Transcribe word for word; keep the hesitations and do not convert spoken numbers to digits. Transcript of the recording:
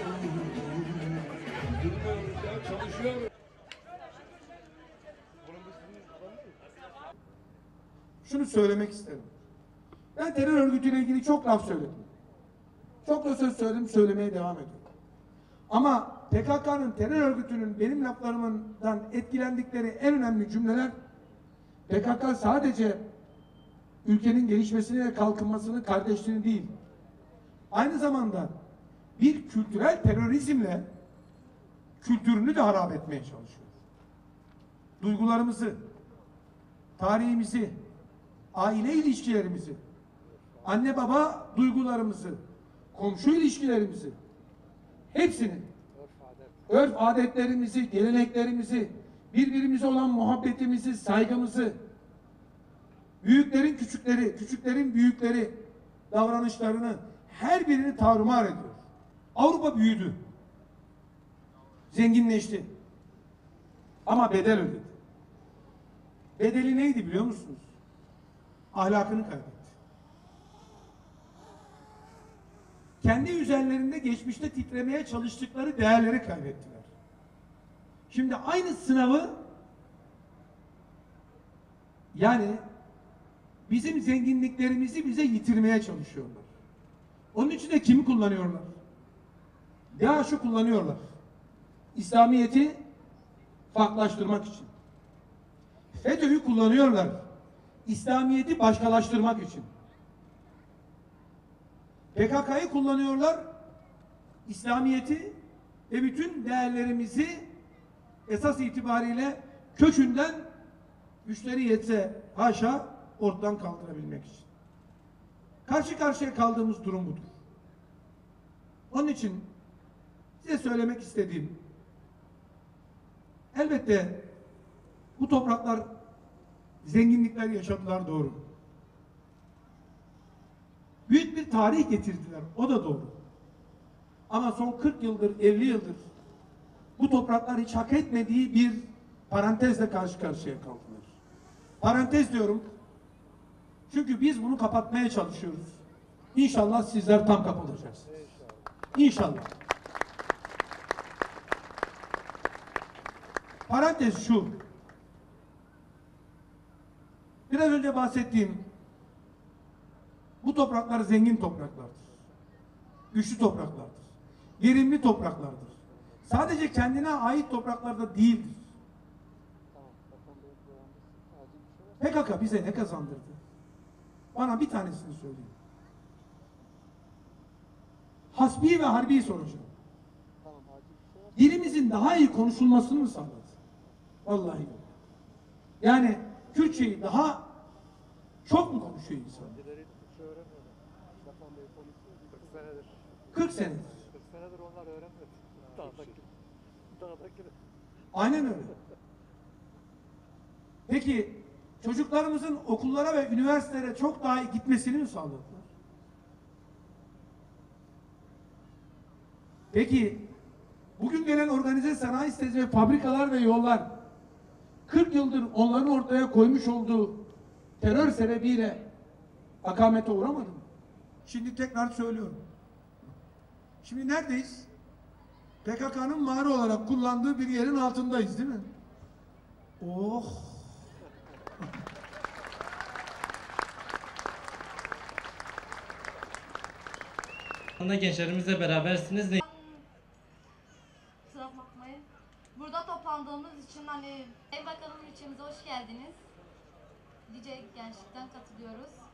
Durmuyoruz ya, çalışıyoruz. Şunu söylemek isterim. Ben terör örgütüyle ilgili çok laf söyledim. Çok da söz söyledim, söylemeye devam ediyorum. Ama P K K'nın, terör örgütünün benim laflarımdan etkilendikleri en önemli cümleler, P K K sadece ülkenin gelişmesini ve kalkınmasını, kardeşliğini değil, aynı zamanda bir kültürel terörizmle kültürünü de harap etmeye çalışıyor. Duygularımızı, tarihimizi, aile ilişkilerimizi, anne baba duygularımızı, komşu ilişkilerimizi, hepsini, örf adetlerimizi, geleneklerimizi, birbirimize olan muhabbetimizi, saygımızı, büyüklerin küçükleri, küçüklerin büyükleri davranışlarını, her birini tarumar ediyor. Avrupa büyüdü, zenginleşti ama bedel ödedi. Bedeli neydi biliyor musunuz? Ahlakını kaybetti. Kendi üzerlerinde geçmişte titremeye çalıştıkları değerleri kaybettiler. Şimdi aynı sınavı, yani bizim zenginliklerimizi bize yitirmeye çalışıyorlar. Onun için de kimi kullanıyorlar? DAEŞ'ı kullanıyorlar. İslamiyet'i farklılaştırmak için. FETÖ'yü kullanıyorlar. İslamiyet'i başkalaştırmak için. P K K'yı kullanıyorlar. İslamiyet'i ve bütün değerlerimizi esas itibariyle kökünden, güçleri yetse haşa, ortadan kaldırabilmek için. Karşı karşıya kaldığımız durum budur. Onun için size söylemek istediğim, elbette bu topraklar zenginlikler yaşadılar, doğru. Büyük bir tarih getirdiler, o da doğru. Ama son kırk yıldır, elli yıldır bu topraklar hiç hak etmediği bir parantezle karşı karşıya kaldılar. Parantez diyorum, çünkü biz bunu kapatmaya çalışıyoruz. İnşallah sizler tam kapatacaksınız. İnşallah. Parantez şu. Biraz önce bahsettiğim bu topraklar zengin topraklardır. Güçlü topraklardır. Verimli topraklardır. Sadece kendine ait topraklarda değildir. P K K bize ne kazandırdı? Bana bir tanesini söyleyin. Hasbi ve harbi soracağım. Dilimizin daha iyi konuşulmasını mı sağladı? Vallahi yok. Yani Kürtçeyi daha çok mu konuşuyor insan? kırk senedir. kırk senedir onlar öğrenmedi. Dağdaki. Dağdaki. Aynen öyle. Peki çocuklarımızın okullara ve üniversitelere çok daha iyi gitmesini mi sağladılar? Peki bugün gelen organize sanayi sitesi ve fabrikalar ve yollar kırk yıldır onların ortaya koymuş olduğu terör sebebiyle akamete uğramadı mı? Şimdi tekrar söylüyorum. Şimdi neredeyiz? P K K'nın mağara olarak kullandığı bir yerin altındayız, değil mi? Oh! Gençlerimizle berabersiniz. Kusura bakmayın. Burada toplandığımız için hani Sayın Bakanım ilçemize hoş geldiniz. Dice gençlikten katılıyoruz.